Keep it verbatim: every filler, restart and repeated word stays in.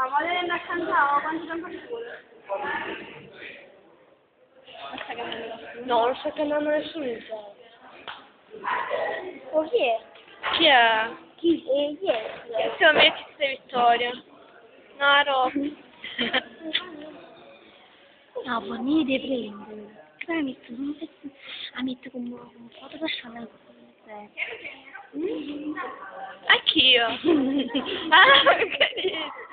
Ma voglio andare a cantare, quanto tempo ci vuole? No, non sta cantando nessuno in sala. Oh, chi è? Chi è? Chi, eh, chi è? Siamo amici di Vittoria. No, Rossi. No, poi mi devi prendere. Dai, metto un pezzo, ah, metto come un foto personale. Anch'io. Ah, che dici?